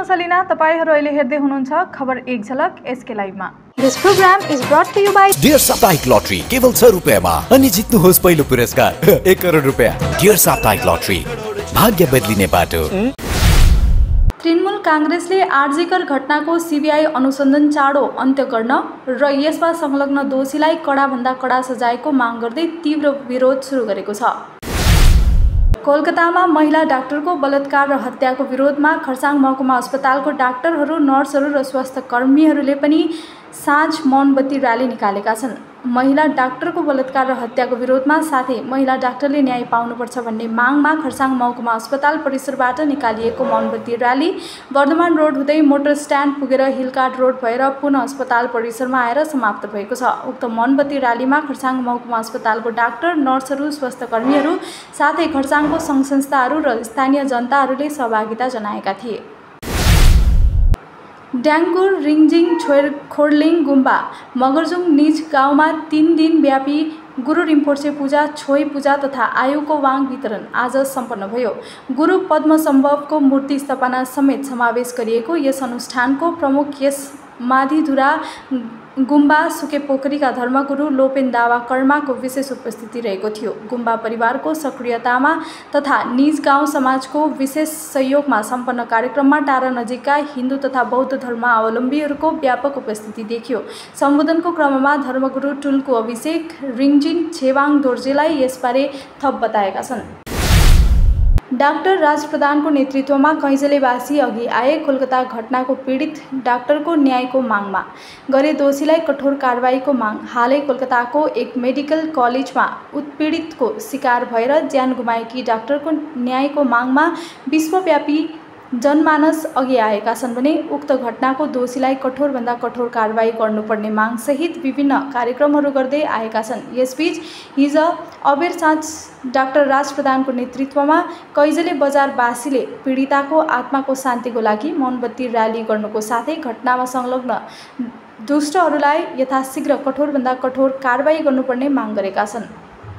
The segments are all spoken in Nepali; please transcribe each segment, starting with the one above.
सलिना, तपाईहरु अहिले हेर्दै हुनुहुन्छ खबर एक झलक एसके लाइभमा। This program is brought to you by dear साप्ताहिक लटरी केवल 6 रुपैयाँमा अनि जित्नुहोस् पहिलो पुरस्कार 1 करोड रुपैयाँ। डियर साप्ताहिक लटरी, भाग्य बदलिने बाटो। तृणमूल कांग्रेसले आरजीकर घटनाको सीबीआई अनुसन्धान चाँडो अन्त्य गर्न र यसमा संलग्न दोषीलाई कडाभन्दा कड़ा सजायको माग गर्दै तीव्र विरोध सुरु गरेको छ। कोलकातामा महिला डाक्टरको बलात्कार र हत्याको विरोधमा खरसाङ महकुमा अस्पतालको डाक्टरहरू, नर्सहरू र स्वास्थ्य कर्मीहरूले पनि साँझ मौनबत्ती र्याली निकालेका छन्। महिला डाक्टरको बलात्कार र हत्याको विरोधमा साथै महिला डाक्टरले न्याय पाउनुपर्छ भन्ने मागमा खरसाङ महकुमा अस्पताल परिसरबाट निकालिएको मौनबत्ती र्याली वर्धमान रोड हुँदै मोटर स्ट्यान्ड पुगेर हिलकाट रोड भएर पुनः अस्पताल परिसरमा आएर समाप्त भएको छ। उक्त मौनबत्ती र्यालीमा खरसाङ महकुमा अस्पतालको डाक्टर, नर्सहरू, स्वास्थ्य कर्मीहरू साथै खरसाङको सङ्घ संस्थाहरू र स्थानीय जनताहरूले सहभागिता जनाएका थिए। ड्याङ्गुर, रिङजिङ, खोर्लिङ गुम्बा, मगरजुङ निज गाउँमा 3 दिन व्यापी गुरु रिम्पोर्चे पूजा, छोई पूजा तथा आयुको वाङ वितरण आज सम्पन्न भयो। गुरु पद्मसम्भवको मूर्ति स्थापना समेत समावेश गरिएको यस अनुष्ठानको प्रमुख यस माधिधुरा गुम्बा सुके पोखरीका धर्मगुरु लोपेन दावा कर्माको विशेष उपस्थिति रहेको थियो। गुम्बा परिवारको सक्रियतामा तथा निज गाउँ समाजको विशेष सहयोगमा सम्पन्न कार्यक्रममा टाढा नजिकका हिन्दू तथा बौद्ध धर्मावलम्बीहरूको व्यापक उपस्थिति देखियो। सम्बोधनको क्रममा धर्मगुरु टुल्कु अभिषेक रिङजिन छेवाङ दोर्जेलाई यसबारे थप बताएका छन्। डाक्टर राज प्रधानको नेतृत्वमा कैँजलेवासी अघि आए। कोलकाता घटनाको पीडित डाक्टरको न्यायको मागमा गरे दोषीलाई कठोर कारबाहीको माग। हालै कोलकाताको एक मेडिकल कलेजमा उत्पीडितको शिकार भएर ज्यान गुमाएकी डाक्टरको न्यायको मागमा विश्वव्यापी जनमानस अघि आएका छन् भने उक्त घटनाको दोषीलाई कठोरभन्दा कठोर कारबाही गर्नुपर्ने मागसहित विभिन्न कार्यक्रमहरू गर्दै आएका छन्। यसबीच हिज अबेर साँझ डाक्टर राज प्रधानको नेतृत्वमा कैँजले बजारवासीले पीडिताको आत्माको शान्तिको लागि मौनबत्ती र्याली गर्नुको साथै घटनामा संलग्न दुष्टहरूलाई यथाशीघ्र कठोरभन्दा कठोर कारबाही गर्नुपर्ने माग गरेका छन्।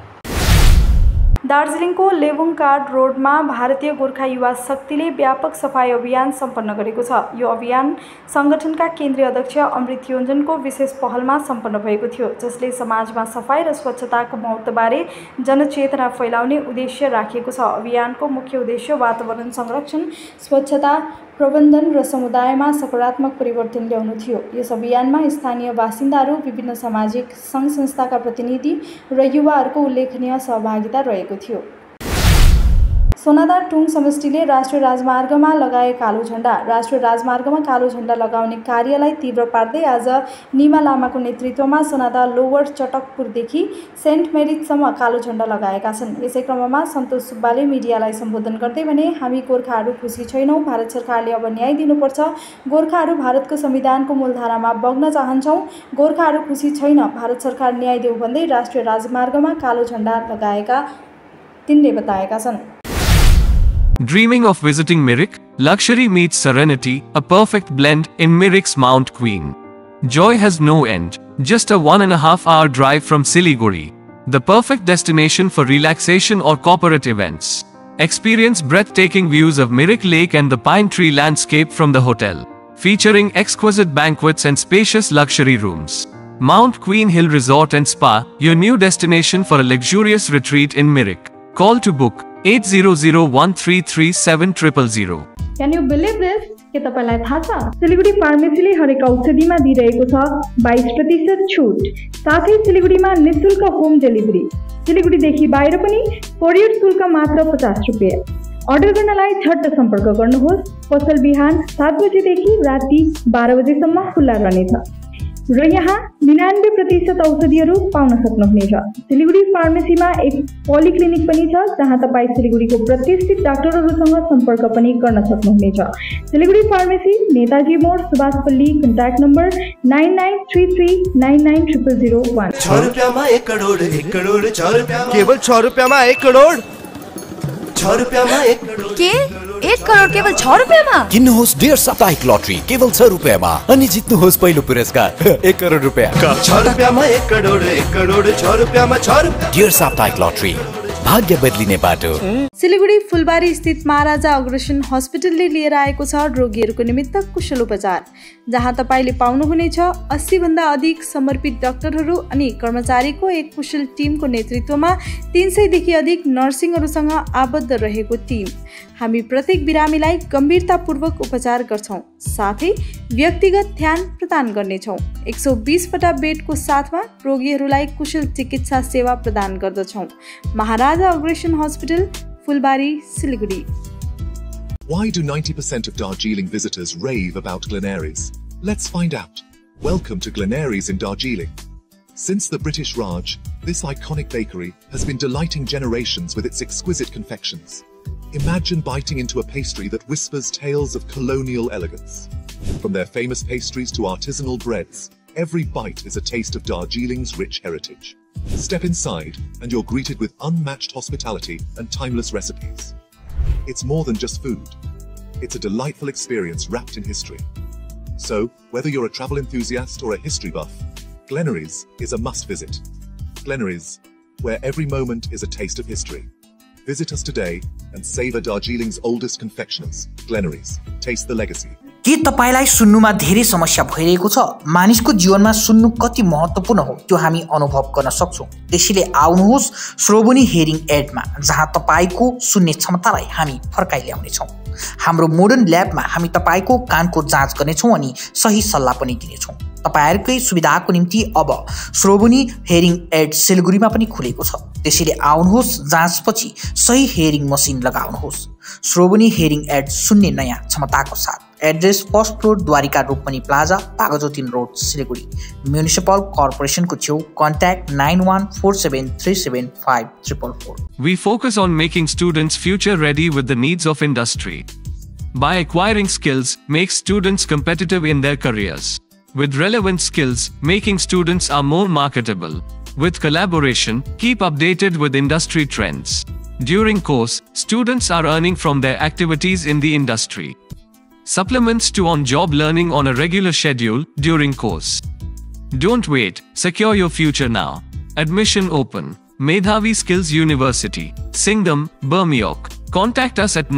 दार्जिलिङको लेबुङकाड रोडमा भारतीय गोर्खा युवा शक्तिले व्यापक सफाई अभियान सम्पन्न गरेको छ। यो अभियान सङ्गठनका केन्द्रीय अध्यक्ष अमृत योञ्जनको विशेष पहलमा सम्पन्न भएको थियो, जसले समाजमा सफाई र स्वच्छताको महत्त्वबारे जनचेतना फैलाउने उद्देश्य राखिएको छ। अभियानको मुख्य उद्देश्य वातावरण संरक्षण, स्वच्छता प्रबन्धन र समुदायमा सकारात्मक परिवर्तन ल्याउनु थियो। यस अभियानमा स्थानीय बासिन्दाहरू, विभिन्न सामाजिक सङ्घ संस्थाका प्रतिनिधि र युवाहरूको उल्लेखनीय सहभागिता रहेको थियो। सोनादा टुङ समष्टिले राष्ट्रिय राजमार्गमा लगाए कालो झण्डा। राष्ट्रिय राजमार्गमा कालो झण्डा लगाउने कार्यलाई तीव्र पार्दै आज निमा लामाको नेतृत्वमा सोनादा लोवर चटकपुरदेखि सेन्ट मेरिजसम्म कालो झण्डा लगाएका छन्। यसै क्रममा सन्तोष सुब्बाले मिडियालाई सम्बोधन गर्दै भने, हामी गोर्खाहरू खुसी छैनौँ, भारत सरकारले अब न्याय दिनुपर्छ। गोर्खाहरू भारतको संविधानको मूलधारामा बग्न चाहन्छौँ। गोर्खाहरू खुसी छैन, भारत सरकार न्याय देऊ भन्दै राष्ट्रिय राजमार्गमा कालो झण्डा लगाएका तिनले बताएका छन्। Dreaming of visiting Mirik? Luxury meets serenity, a perfect blend in Mirik's Mount Queen. Joy has no end. Just a 1.5 hour drive from Siliguri. The perfect destination for relaxation or corporate events. Experience breathtaking views of Mirik Lake and the pine tree landscape from the hotel, featuring exquisite banquets and spacious luxury rooms. Mount Queen Hill Resort and Spa, your new destination for a luxurious retreat in Mirik. Call to book 8001337000. Can you believe this? के तपाईलाई थाहा छ? सिलिगुडी फार्मेसीले हरेक औषधिमा दिइरहेको छ 22% छुट। साथै सिलिगुडीमा निःशुल्क होम डेलिभरी। सिलिगुडीदेखि बाहिर पनि कोरियर शुल्क मात्र 50 रुपैयाँ। अर्डर गर्नलाई झट्ट सम्पर्क गर्नुहोस्। पसल बिहान 7 बजेदेखि राति 12 बजेसम्म खुल्ला रहनेछ र यहाँ 99% औषधिहरू पाउन सक्नुहुनेछ। सिलिगुडी फार्मेसीमा एक पोलिक्लिनिक पनि छ, जहाँ तपाईँ सिलिगुडीको प्रतिष्ठित डाक्टरहरूसँग सम्पर्क पनि गर्न सक्नुहुनेछ। सिलिगुडी फार्मेसी, नेताजी मोड, सुभाषपल्ली। Contact number 9933990001। 6 रुपैयाँमा 1 करोड, 1 करोड 6 रुपैयाँमा, केवल 6 रुपैयाँमा 1 करोड, 6 रुपैयाँमा 1 करोड। के 1 करोड केवल 6 रुपैयाँमा? किन्नुहोस् डियर साप्ताहिक लटरी केवल 6 रुपैयाँमा अनि जित्नुहोस् पहिलो पुरस्कार 1 करोड रुपैयाँ। 6 रुपैयाँमा 1 करोड, 1 करोड 6 रुपैयाँमा 6 रुपैयाँ। डियर साप्ताहिक लटरी, भाग्य बदलिने बाटो। सिलिगुडी फुलबारी स्थित महाराजा अग्रसेन हस्पिटलले लिएर आएको छ रोगीहरूको निमित्त कुशल उपचार, जहाँ तपाईले पाउनुहुनेछ 80 भन्दा अधिक समर्पित डाक्टरहरू अनि कर्मचारीको एक कुशल टिमको नेतृत्वमा 300 देखि अधिक नर्सिङहरूसँग आबद्ध रहेको टिम। हामी प्रत्येक बिरामीलाई गम्भीरतापूर्वक उपचार गर्छौं, साथै व्यक्तिगत ध्यान प्रदान गर्नेछौं। 120 वटा बेडको साथमा रोगीहरूलाई कुशल चिकित्सा सेवा प्रदान गर्दछौं। महाराजा अग्रसेन हस्पिटल, फुलबारी, Siliguri. Why do 90% of Darjeeling visitors rave about Glenaries? Let's find out. Welcome to Glenaries in Darjeeling. Since the British Raj, this iconic bakery has been delighting generations with its exquisite confections. Imagine biting into a pastry that whispers tales of colonial elegance. From their famous pastries to artisanal breads, every bite is a taste of Darjeeling's rich heritage. Step inside and you're greeted with unmatched hospitality and timeless recipes. It's more than just food. It's a delightful experience wrapped in history. So, whether you're a travel enthusiast or a history buff, Glenaries is a must visit. Glenaries, where every moment is a taste of history. Visit us today and savor Darjeeling's oldest confectioners. Glenaries, taste the legacy. के तपाईलाई सुन्नुमा धेरै समस्या भइरहेको छ? मानिसको जीवनमा सुन्नु कति महत्त्वपूर्ण हो त्यो हामी अनुभव गर्न सक्छौं। त्यसैले आउनुहोस् श्रोभनी हियरिङ एडमा, जहाँ तपाईको सुन्ने क्षमतालाई हामी फर्काइ ल्याउने छौं। हाम्रो मोडर्न ल्याबमा हामी तपाईको कानको जाँच गर्नेछौं अनि सही सल्लाह पनि दिनेछौं। तपाईहरुकै सुविधाको निम्ति अब श्रोभनी हियरिङ एड सिलगुडीमा पनि खुलेको छ। त्यसैले आउनुहोस्, जाँचपछि सही हियरिङ मसिन लगाउनुहोस्। श्रोभनी हियरिङ एड सुन्ने नयाँ क्षमताको साथ। Address first floor Dwarika Rupmani plaza, पागजोतिन रोड, सिलिगुडी। म्युनिसिपल कर्पोरेसनको छेउ। Contact 9147375444। We focus on making students future ready with the needs of industry. By acquiring skills, make students competitive in their careers. With relevant skills, making students are more marketable. With collaboration, keep updated with industry trends. During course, students are earning from their activities in the industry. Supplements to on-job learning on a regular schedule during course. Don't wait, secure your future now. Admission open. Medhavi Skills University, Singham, Bermioc. Contact us at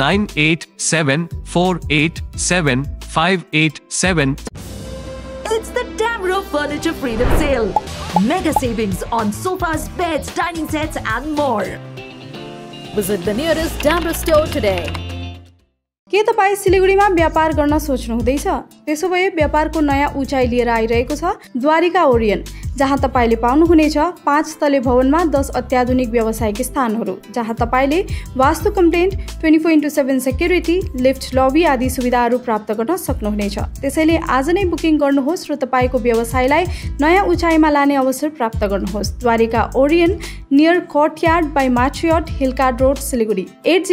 9874875587. It's the Damro Furniture Freedom Sale. Mega savings on sofas, beds, dining sets and more. Visit the nearest Damro store today. के तपाईं सिलिगुडीमा व्यापार गर्न सोच्नु हुँदैछ? त्यसोभए व्यापारको नयाँ उचाइ लिएर आइरहेको छ द्वारिका ओरियन, जहाँ तपाईले पाउनुहुनेछ 5 तले भवनमा 10 अत्याधुनिक व्यावसायिक स्थानहरू, जहाँ तपाईले vastu compliant, 24/7 security, lift, lobby आदि सुविधाहरू प्राप्त गर्न सक्नुहुनेछ। त्यसैले आज नै बुकिङ गर्नुहोस् र तपाईको व्यवसायलाई नयाँ उचाइमा लाने अवसर प्राप्त गर्नुहोस्। Dwarika Orion, near courtyard by Marriott, hill cart road, Siliguri.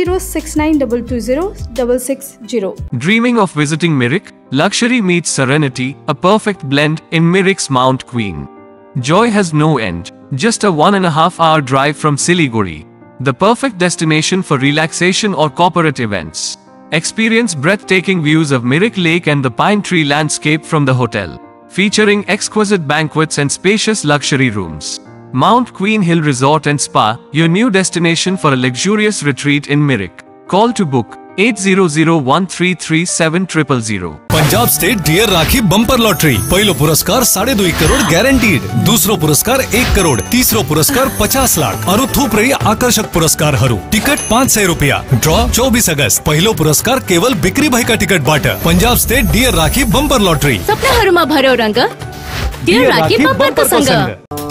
8069220660। Dreaming of visiting Mirik? Luxury meets serenity, a perfect blend in Mirik's Mount Queen. Joy has no end. Just a 1.5 hour drive from Siliguri. The perfect destination for relaxation or corporate events. Experience breathtaking views of Mirik Lake and the pine tree landscape from the hotel, featuring exquisite banquets and spacious luxury rooms. Mount Queen Hill Resort and Spa, your new destination for a luxurious retreat in Mirik. Call to book 8001337000। Punjab state dear Rakhi bumper lottery. पहिलो पुरस्कार 2.5 करोड ग्यारेन्टीड, दोस्रो पुरस्कार 1 करोड, तीसरो पुरस्कार 50 लाख, अरु थुप्रै आकर्षक पुरस्कारहरू। टिकट 500 रुपैयाँ। Draw 24 August. पहिलो पुरस्कार केवल बिक्री भएका टिकटबाट। Punjab state dear Rakhi bumper lottery. सपनाहरूमा भर्यो रंग, डियर राखी बम्परको सँग।